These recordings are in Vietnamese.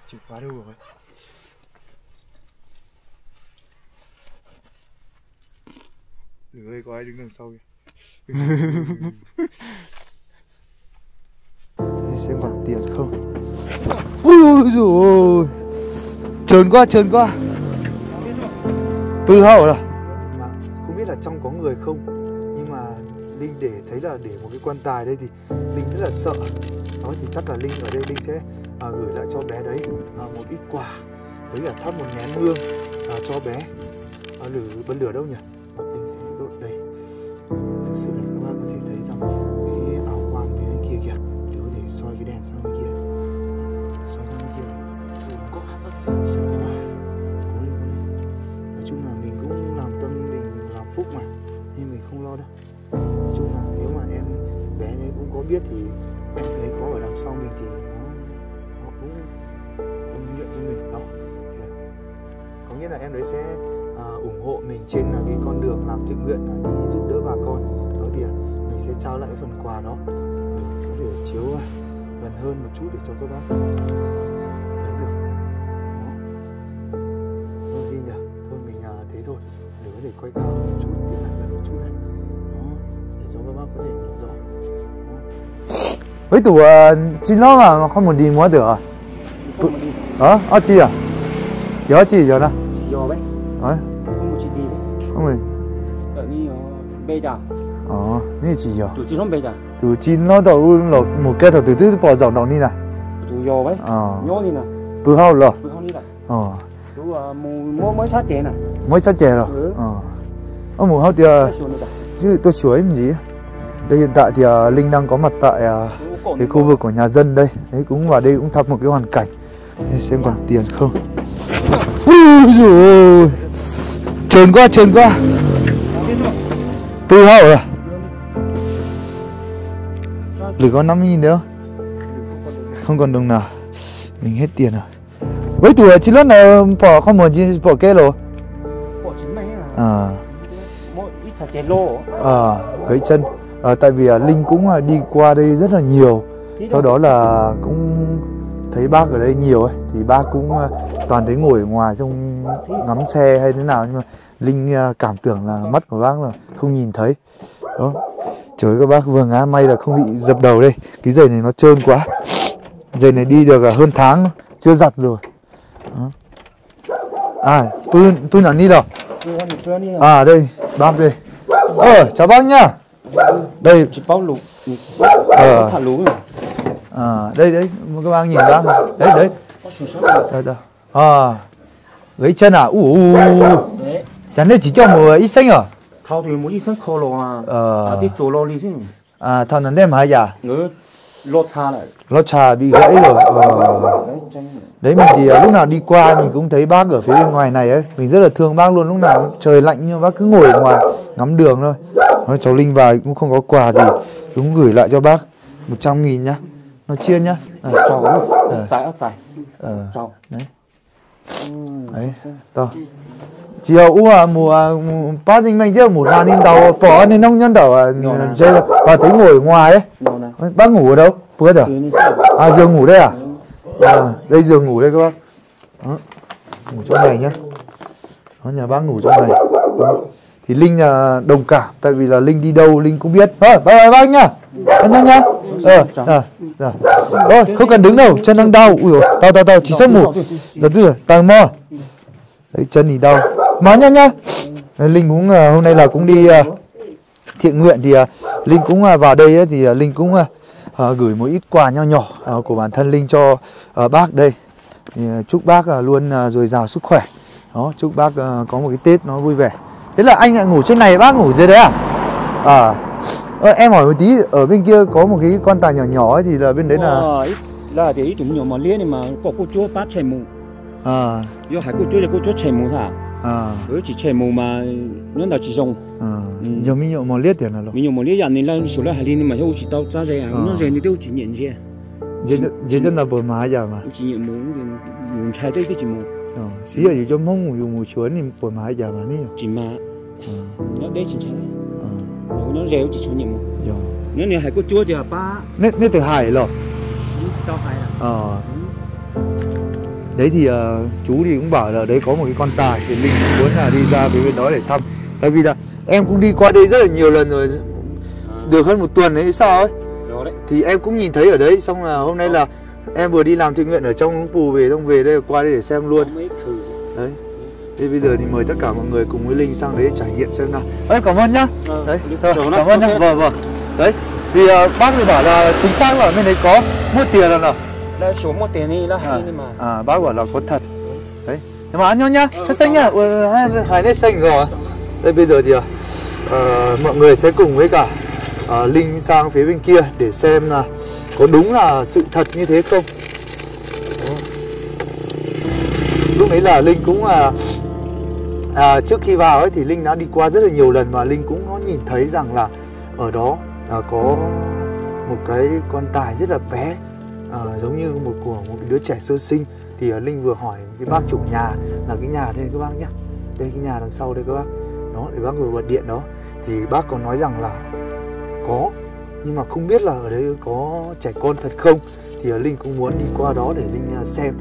chìa khóa đâu rồi? Lửa ơi, có ai đứng đằng sau kìa. Xem còn tiền không. Ui dồi, trơn quá. Bư hậu rồi. Mà không biết là trong có người không, nhưng mà Linh để thấy là để một cái quan tài đây thì Linh rất là sợ. Đó thì chắc là Linh ở đây Linh sẽ gửi lại cho bé đấy một ít quà với cả thắp một nén hương cho bé. Bật lửa đâu nhỉ? Linh sẽ đốt đây. Thực sự là các bác có thể thấy rằng cái áo quan phía bên kia kìa, nếu có thể soi cái đèn sang bên kia, soi sang bên kia, sợ quá. Nói chung là mình cũng làm tâm, mình làm phúc mà, nên mình không lo đâu. Nói chung là nếu mà em bé ấy cũng có biết thì em ấy có ở đằng sau mình thì nó cũng tâm nguyện cho mình đó. Có nghĩa là em đấy sẽ ủng hộ mình trên cái con đường làm thiện nguyện đi giúp đỡ bà con. Đó thì mình sẽ trao lại phần quà đó để có thể chiếu gần hơn một chút để cho các bác thấy được. Đó. Thôi đi nhỉ, thôi mình thế thôi, để có thể quay cao một chút, tiến lại gần một chút này. Đó, để cho các bác có thể nhìn rõ. Với tủ chín nó mà không muốn đi mua được à? Chị à? Có chị rồi nè. Vô đấy. Đấy. Không một chị đi. Không rồi. Ở đi bây giờ. Như chị rồi. Tụi chị không bây giờ. Tụi chín nó đầu là một cái thằng từ từ bỏ dòng đầu đi này. Tụi vô đấy. Nhớ đi nè. Bữa hao rồi. Bữa hao đi này. Tụi mới sát chè này. Mới sát chè rồi. Mùa hao thì chứ tôi chửi em gì. Đây hiện tại thì Linh đang có mặt tại cái khu vực của nhà dân đây. Đấy, cũng vào đây cũng thăm một cái hoàn cảnh. Để xem còn tiền không. Ui dồi, trơn quá. Bư hậu rồi. Lử có 50.000 nữa không còn đồng nào. Mình hết tiền rồi. Với tuổi chỉ lúc nào bỏ không muốn gì bỏ cái rồi. Bỏ chính mày à? Mỗi ít sạch chè lô. Gãy chân. Tại vì Linh cũng đi qua đây rất là nhiều. Sau đó là cũng thấy bác ở đây nhiều ấy, thì bác cũng toàn thấy ngồi ở ngoài xong ngắm xe hay thế nào, nhưng mà Linh cảm tưởng là mắt của bác là không nhìn thấy. Đó. Trời ơi các bác, vừa ngã may là không bị dập đầu đây. Cái giày này nó trơn quá. Giày này đi được hơn tháng chưa giặt rồi. Đó. Pun ăn đi đâu? Đây, bác đây. Chào bác nhá. Đây chị bao lũ. Thả lũ rồi. Đây các bác nhìn bác. Đấy. Gãy chân à? Chẳng lẽ chỉ cho một ít xanh à? Thao thì một ít xanh khô rồi mà. Tí chỗ lo đi chứ. Thao nắn đem hả dạ? Lót cha lại. Lót cha bị gãy rồi. Đấy, mình thì lúc nào đi qua mình cũng thấy bác ở phía bên ngoài này ấy. Mình rất là thương bác luôn, lúc nào trời lạnh nhưng bác cứ ngồi ở ngoài ngắm đường thôi. Cháu Linh vào cũng không có quà thì cũng gửi lại cho bác 100.000 nhá. Nó chia nhá. Cháu trái. Cháu. Đấy. To. Chiều mùa bác dinh mình chứ một là nên tàu bỏ nên nông nhân tàu chơi và thấy ngồi ở ngoài ấy. Bác ngủ ở đâu? Bữa rồi. Giường ngủ đây à? Đây giường ngủ đây các bác. Đó. Ngủ trong này nhá. Đó, nhà bác ngủ trong này. Đó. Thì Linh đồng cảm, tại vì là Linh đi đâu Linh cũng biết. Bye bác nhá. Nhá. Không cần đứng đâu, chân đang đau. Ui dồi, tao chỉ sốc một. Rồi, tao mò. Đấy, chân thì đau. Má nhá. Linh cũng hôm nay là cũng đi thiện nguyện thì Linh cũng vào đây ấy, thì Linh cũng gửi một ít quà nhỏ của bản thân Linh cho bác đây. Thì chúc bác luôn dồi dào sức khỏe. Đó, chúc bác có một cái Tết nó vui vẻ. Thế là anh lại ngủ trên này, bác ngủ dưới đấy à? Em hỏi một tí, ở bên kia có một cái quan tài nhỏ ấy thì là bên đấy là thì cũng nhiều mà liên này mà có cô chú bác chảy mù. Yo hai cô chú chảy mù sao? Chỉ chảy mù mà nó là chỉ dùng. Giờ mình nhiều mà liếc tiền là lo. Mình nhiều mà liếc này là số là hai liên mà chỉ tao ra đây nó rèn thì đều chỉ nhận gì. Dễ chân là bờ má giờ mà. Chỉ nhận mù thì chảy đây chỉ mù. Xí ở trong mông dùng mù chuối thì bờ má giờ mà nè. Chỉ mà. Nó đây chỉ chảy. Nó rèo chỉ số nhận mù. Nếu này hai cô chú thì ba. Nét từ hải rồi. Tao hải à? Đấy thì chú thì cũng bảo là đấy có một cái quan tài, thì Linh cũng muốn là đi ra phía bên đó để thăm. Tại vì là em cũng đi qua đây rất là nhiều lần rồi, được hơn 1 tuần ấy sao ấy. Đó đấy. Thì em cũng nhìn thấy ở đấy, xong là hôm nay là em vừa đi làm thiện nguyện ở trong Pù về, xong về đây qua đây để xem luôn. Đấy. Thế bây giờ thì mời tất cả mọi người cùng với Linh sang đấy trải nghiệm xem nào. Đấy, cảm ơn nhá. Đấy, cảm ơn nhá. Vâng. Đấy. Thì bác thì bảo là chính xác là bên đấy có mua tiền rồi nào. Đây số mua tiền đi là hay nhưng mà. Bác bảo là có thật. Đấy. Nhưng mà ăn nhau nhá. Cho xanh nhá. Hai nét xanh rồi. Đây bây giờ thì mọi người sẽ cùng với cả Linh sang phía bên kia để xem là có đúng là sự thật như thế không. Đó. Lúc đấy là Linh cũng trước khi vào ấy thì Linh đã đi qua rất là nhiều lần, và Linh cũng có nhìn thấy rằng là ở đó có một cái quan tài rất là bé, giống như của một đứa trẻ sơ sinh. Thì Linh vừa hỏi cái bác chủ nhà là cái nhà đây các bác nhé, đây cái nhà đằng sau đây các bác đó, để bác vừa bật điện đó, thì bác có nói rằng là có, nhưng mà không biết là ở đây có trẻ con thật không. Thì Linh cũng muốn đi qua đó để Linh xem.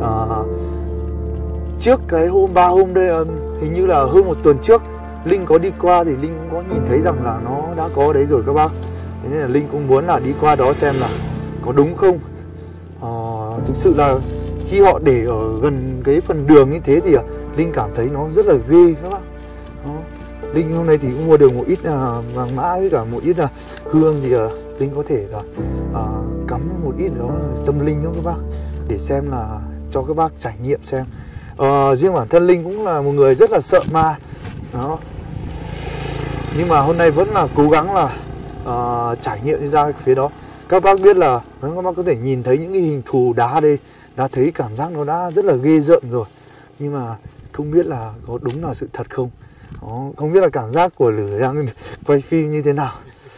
Trước cái hôm 3 hôm đây, hình như là hơn 1 tuần trước Linh có đi qua thì Linh cũng có nhìn thấy rằng là nó đã có đấy rồi các bác. Thế nên là Linh cũng muốn là đi qua đó xem là có đúng không. Thực sự là khi họ để ở gần cái phần đường như thế thì Linh cảm thấy nó rất là ghê các bác. Đó. Linh hôm nay thì cũng mua được một ít vàng mã với cả một ít hương, thì Linh có thể là cắm một ít đó tâm linh đó các bác, để xem là cho các bác trải nghiệm xem. Riêng bản thân Linh cũng là một người rất là sợ ma đó, nhưng mà hôm nay vẫn là cố gắng là trải nghiệm đi ra phía đó. Các bác biết là các bác có thể nhìn thấy những cái hình thù đá đây, đã thấy cảm giác nó đã rất là ghê rợn rồi, nhưng mà không biết là có đúng là sự thật không. Đó, không biết là cảm giác của Lửa đang quay phim như thế nào.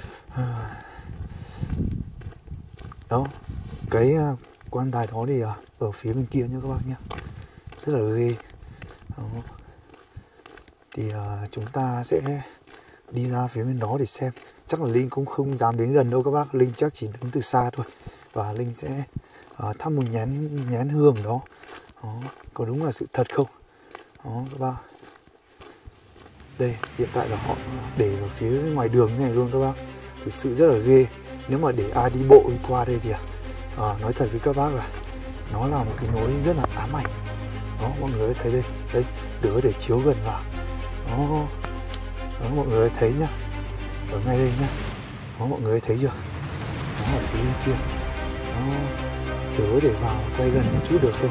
Đó, cái quan tài đó thì ở phía bên kia nha các bác nhé, rất là ghê. Đó. Thì chúng ta sẽ đi ra phía bên đó để xem. Chắc là Linh cũng không dám đến gần đâu các bác, Linh chắc chỉ đứng từ xa thôi. Và Linh sẽ thắp một nhén hương đó. Đó, có đúng là sự thật không? Đó các bác. Đây, hiện tại là họ để ở phía ngoài đường như này luôn các bác. Thực sự rất là ghê. Nếu mà để ai đi bộ đi qua đây thì nói thật với các bác là nó là một cái nối rất là ám ảnh. Đó, mọi người thấy đây, đấy, đừng có thể chiếu gần vào. Đó, mọi người thấy nhá, ở ngay đây nhá. Đó, mọi người thấy chưa? Đó, ở phía bên kia. Đó, đừng có thể vào quay gần một chút được không?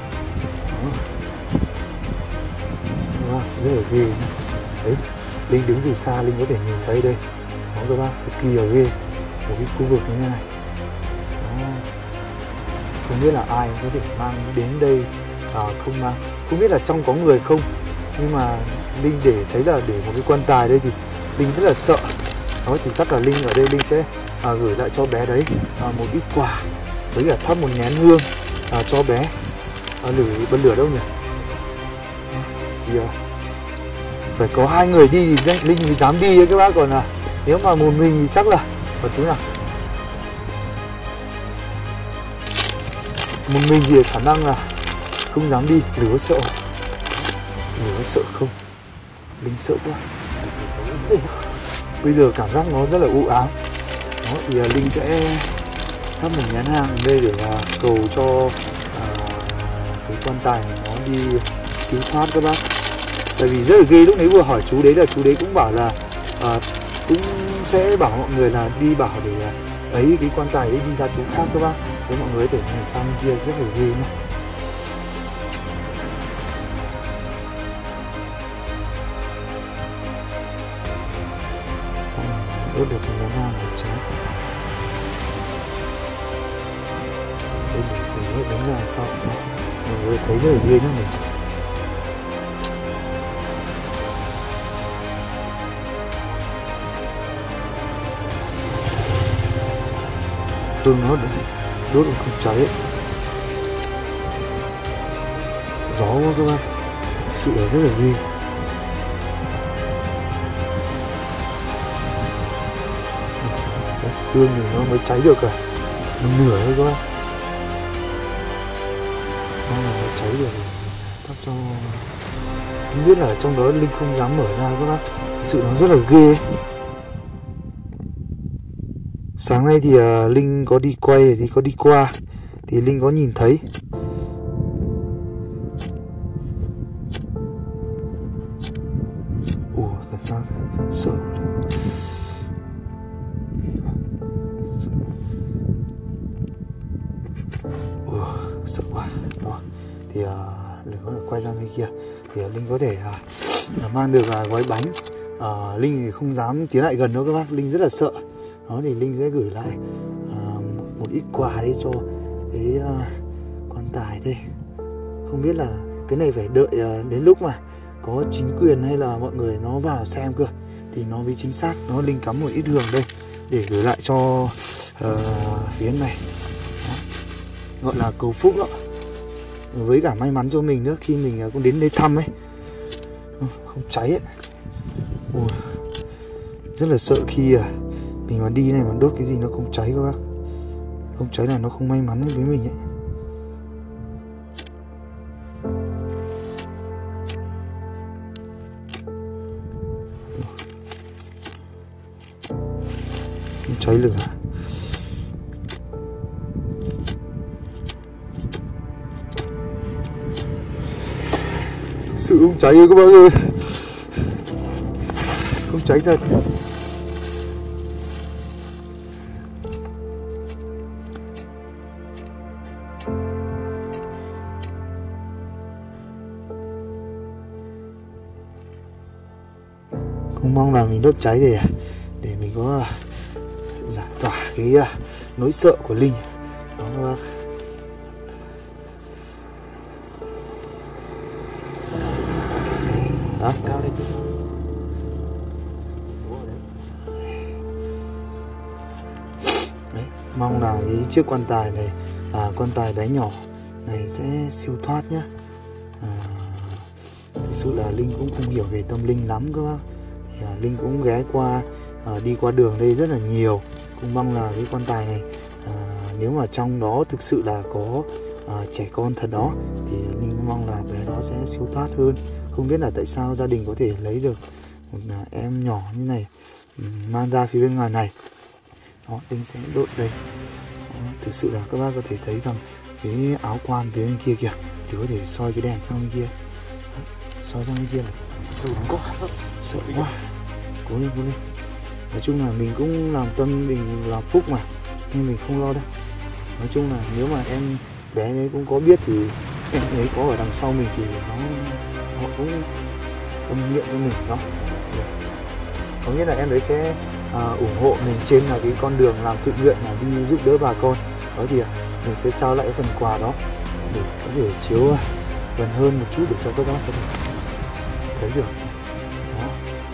Đó, rất là ghê nhá. Đấy, Linh đứng từ xa Linh có thể nhìn thấy đây. Đó các bác, cực kỳ là ghê. Một cái khu vực như thế này. Đó, không biết là ai có thể mang đến đây, không mang, không biết là trong có người không, nhưng mà Linh để thấy là để một cái quan tài đây thì Linh rất là sợ. Đó thì chắc là Linh ở đây Linh sẽ gửi lại cho bé đấy một ít quà với cả thắp một nén hương cho bé. Bật lửa đâu nhỉ? Thì phải có 2 người đi thì Linh mới dám đi ấy các bác, còn nếu mà một mình thì chắc là còn tí nào. Một mình thì khả năng là không dám đi. Lửa sợ không? Linh sợ quá. Bây giờ cảm giác nó rất là u ám. Đó thì Linh sẽ thắp một nhán hương ở đây để cầu cho cái quan tài nó đi siêu thoát các bác. Tại vì rất là ghê, lúc nãy vừa hỏi chú đấy là chú đấy cũng bảo là cũng sẽ bảo mọi người là đi bảo để ấy cái quan tài đấy đi ra chỗ khác các bác. Thế mọi người có thể nhìn sang bên kia rất là ghê nhá. Đốt được cái nhán hương một trái. Đây để đứng ra sau. Mọi người thấy rất là ghê nhá mình. Hương nó đốt được không cháy ấy. Gió quá các bác, sự là rất là ghê. Đấy, hương thì nó mới cháy được cả một nửa thôi các bác. mong là nó cháy được thắp cho. Không biết là trong đó Linh không dám mở ra các bác, thực sự nó rất là ghê ấy. Sáng nay thì Linh có đi quay thì có đi qua thì Linh có nhìn thấy. Cảm giác sợ. Sợ quá. Đó. Thì Linh có quay ra bên kia thì Linh có thể mang được gói bánh. Linh thì không dám tiến lại gần đâu các bác, Linh rất là sợ. Đó thì Linh sẽ gửi lại một ít quà đi cho cái quan tài đây. Không biết là cái này phải đợi đến lúc mà có chính quyền hay là mọi người nó vào xem cơ thì nó mới chính xác. Nó Linh cắm một ít đường đây để gửi lại cho phía này. Đó. Gọi là cầu phúc đó, với cả may mắn cho mình nữa khi mình cũng đến đây thăm ấy. Không cháy ấy. Rất là sợ khi mình mà đi này mà đốt cái gì nó không cháy các bác. Không cháy là nó không may mắn với mình ấy. Không cháy được à? Sự không cháy ơi các bác ơi. Không cháy thật. Không mong là mình đốt cháy để mình có giải tỏa cái nỗi sợ của Linh. Đó các bác. Đó, cao đây chứ. Đấy, mong là cái chiếc quan tài này, quan tài bé nhỏ này sẽ siêu thoát nhá. Thực sự là Linh cũng không hiểu về tâm linh lắm các bác. Thì Linh cũng ghé qua, đi qua đường đây rất là nhiều. Cũng mong là cái quan tài này, nếu mà trong đó thực sự là có trẻ con thật đó thì Linh cũng mong là bé đó sẽ siêu thoát hơn. Không biết là tại sao gia đình có thể lấy được một em nhỏ như này mang ra phía bên ngoài này. Đó, Linh sẽ đốt đây. Đó, thực sự là các bác có thể thấy rằng cái áo quan phía bên kia kìa, thì có thể soi cái đèn sang bên kia. Đó, soi sang bên kia này. Sợ quá. Cố lên. Nói chung là mình cũng làm tâm mình làm phúc mà, nên mình không lo đâu. Nói chung là nếu mà em bé ấy cũng có biết thì em ấy có ở đằng sau mình thì họ cũng tâm niệm cho mình đó. Có nghĩa là em ấy sẽ ủng hộ mình trên là cái con đường làm thiện nguyện là đi giúp đỡ bà con. Đó thì mình sẽ trao lại cái phần quà đó để có thể chiếu gần hơn một chút để cho các bác có thể thấy được. Đó.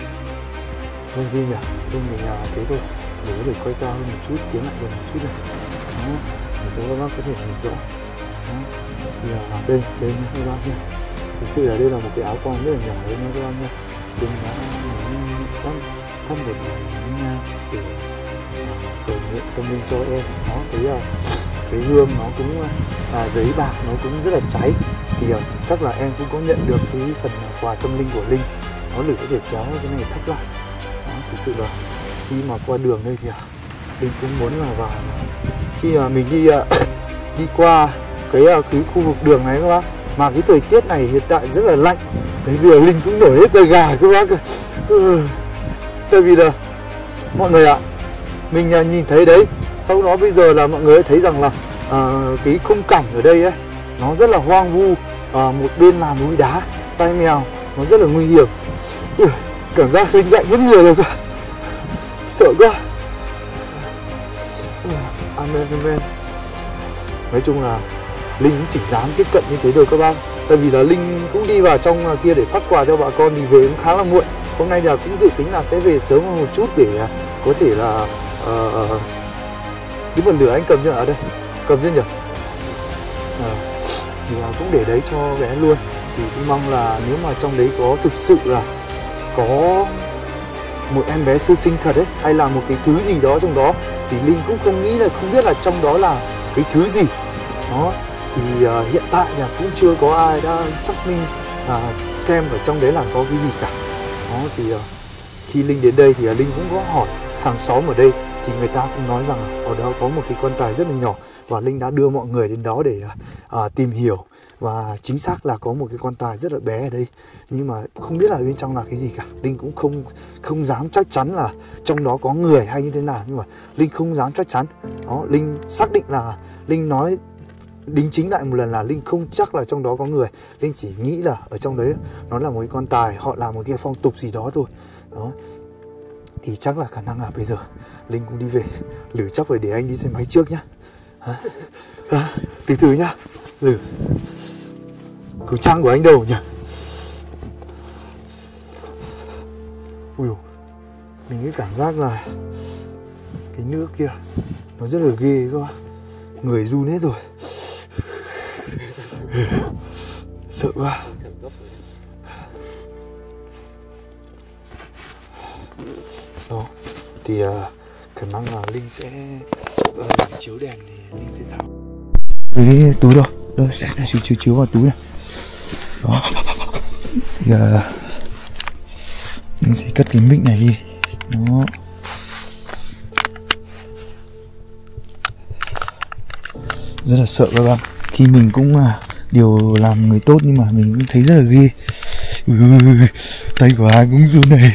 Vâng Vinh nhỉ? Vinh mình thế thôi để có thể quay cao hơn một chút, tiến lại gần một chút này. Đó. Để cho các bác có thể nhìn rõ. Đó. Thì đây nha các bác nha. Thực sự là đây là một cái áo quan rất là nhỏ đấy nha các bác nha. Mình đã thắp một nhang để cầu nguyện tâm linh cho em. Đó, cái hương nó cũng giấy bạc nó cũng rất là cháy. Thì chắc là em cũng có nhận được cái phần quà tâm linh của Linh. Nó để có thể kéo cái này thắp lại. Đó, thực sự là khi mà qua đường đây thì Linh cũng muốn là vào. Khi mà mình đi qua cái khu vực đường này các bác, mà cái thời tiết này hiện tại rất là lạnh. Đấy, bây giờ Linh cũng nổi hết da gà các bác. Tại vì là mọi người ạ, mình nhìn thấy đấy, sau đó bây giờ là mọi người thấy rằng là cái khung cảnh ở đây ấy nó rất là hoang vu. Một bên là núi đá, tai mèo, nó rất là nguy hiểm. Cảm giác Linh lạnh rất nhiều rồi cả. Sợ quá. Amen. Nói chung là Linh cũng chỉ dám tiếp cận như thế thôi các bác. Tại vì là Linh cũng đi vào trong kia để phát quà cho bà con thì về cũng khá là muộn. Hôm nay là cũng dự tính là sẽ về sớm hơn một chút để có thể là cái bật lửa anh cầm chưa ở đây? Cầm chưa nhỉ? Thì cũng để đấy cho bé luôn. Thì cũng mong là nếu mà trong đấy có thực sự là có một em bé sơ sinh thật ấy, hay là một cái thứ gì đó trong đó, thì Linh cũng không nghĩ là không biết là trong đó là cái thứ gì. Đó, thì hiện tại là cũng chưa có ai đã xác minh xem ở trong đấy là có cái gì cả. Đó thì khi Linh đến đây thì Linh cũng có hỏi hàng xóm ở đây thì người ta cũng nói rằng ở đó có một cái quan tài rất là nhỏ, và Linh đã đưa mọi người đến đó để tìm hiểu, và chính xác là có một cái quan tài rất là bé ở đây, nhưng mà không biết là bên trong là cái gì cả. Linh cũng không dám chắc chắn là trong đó có người hay như thế nào, nhưng mà Linh không dám chắc chắn. Đó, Linh xác định là Linh nói đính chính lại một lần là Linh không chắc là trong đó có người. Linh chỉ nghĩ là ở trong đấy nó là một cái quan tài, họ làm một cái phong tục gì đó thôi. Đó thì chắc là khả năng là bây giờ Linh cũng đi về. Lử chắc phải để anh đi xe máy trước nhá. Từ từ nhá. Lử, khẩu trang của anh đâu nhỉ? Ui, mình cái cảm giác là cái nước kia nó rất là ghê các bạn. Người run hết rồi. Sợ quá. Đó thì khả năng là Linh sẽ chiếu đèn thì Linh sẽ tháo cái túi đâu sẽ chiếu vào túi này. Đó thì Linh sẽ cất cái mic này đi. Đó, rất là sợ các bạn. Khi mình cũng điều làm người tốt nhưng mà mình cũng thấy rất là ghê. Tay của ai cũng run này.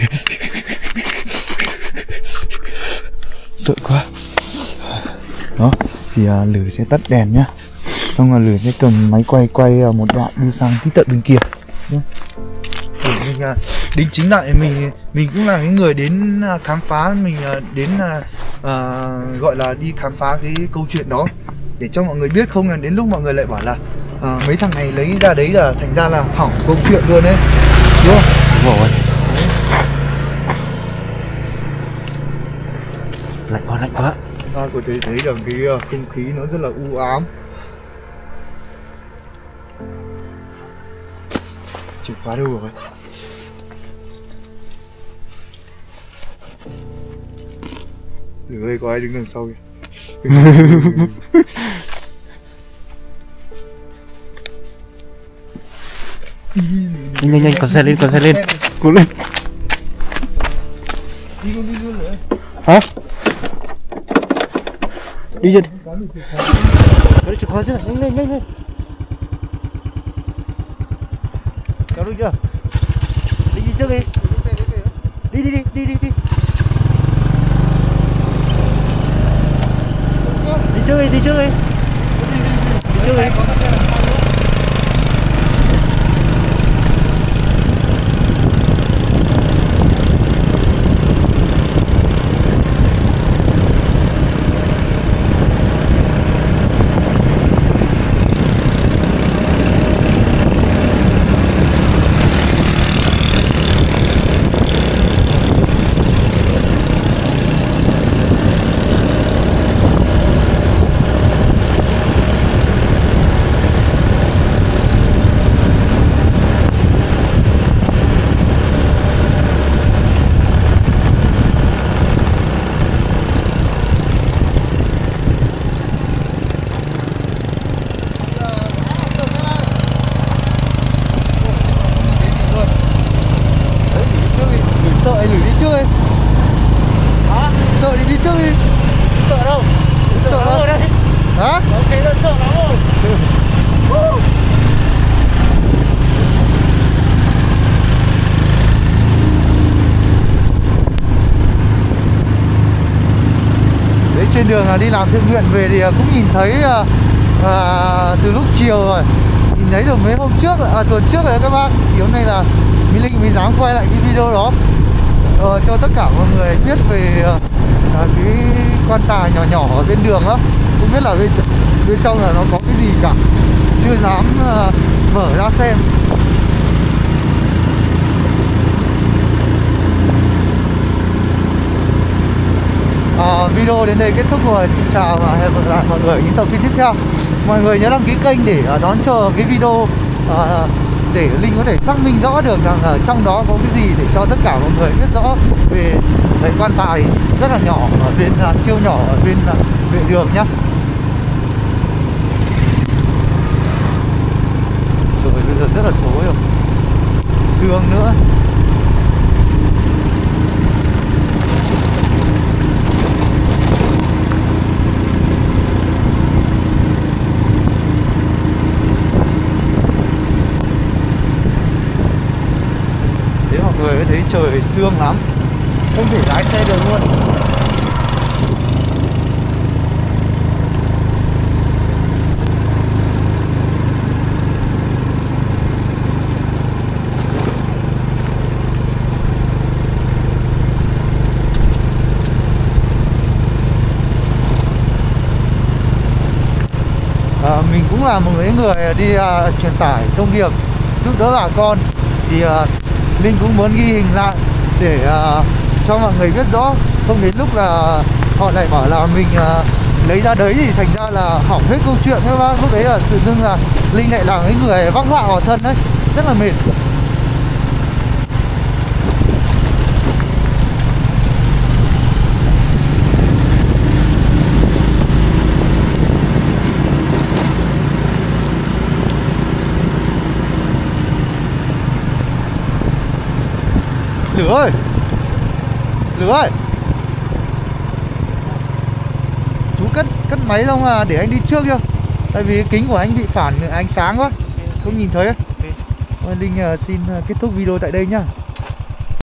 Sợ quá. Đó thì Lử sẽ tắt đèn nhá, xong rồi Lử sẽ cầm máy quay một đoạn đi sang tí tận bên kia nhá. Để mình đính chính lại. Mình cũng là cái người đến khám phá, mình đến gọi là đi khám phá cái câu chuyện đó để cho mọi người biết, không là đến lúc mọi người lại bảo là mấy thằng này lấy ra đấy là thành ra là hỏng câu chuyện luôn đấy, đúng không? Đúng rồi. Lạnh quá. Ta có thể thấy rằng cái không khí nó rất là u ám. Chìa khóa đâu rồi? Đừng ơi, có ai đứng đằng sau kìa. Nhanh, con xe lên. Cố lên. Đi luôn rồi. Hả? Đi chưa? Có chìa khóa chưa? Nhanh. Kéo được chưa? Đi trước đi. Đi. Đi trước đi. Trên đường đi làm thiện nguyện về thì cũng nhìn thấy từ lúc chiều rồi, nhìn thấy được mấy hôm trước, tuần trước rồi các bác. Thì hôm nay là Mỹ Linh mới dám quay lại cái video đó cho tất cả mọi người biết về cái quan tài nhỏ ở bên đường đó. Không biết là bên trong là nó có cái gì cả, chưa dám mở ra xem. Video đến đây kết thúc rồi. Xin chào và hẹn gặp lại mọi người ở những tập phim tiếp theo. Mọi người nhớ đăng ký kênh để đón chờ cái video để Linh có thể xác minh rõ được rằng ở trong đó có cái gì, để cho tất cả mọi người biết rõ về quan tài rất là nhỏ ở bên siêu nhỏ ở bên vệ đường nhá. sương nữa. Đấy, mọi người thấy trời sương lắm, không thể lái xe được luôn. Mình cũng là một người đi truyền tải thông điệp giúp đỡ bà con, thì Linh cũng muốn ghi hình lại để cho mọi người biết rõ, không đến lúc là họ lại bảo là mình lấy ra đấy thì thành ra là hỏng hết câu chuyện các bác. Lúc đấy là tự dưng là Linh lại là cái người vác họa vào thân đấy, rất là mệt. Lửa ơi, Lửa ơi, chú cất máy không à, để anh đi trước chưa, tại vì kính của anh bị phản ánh sáng quá, không nhìn thấy ấy. Linh xin kết thúc video tại đây nhá.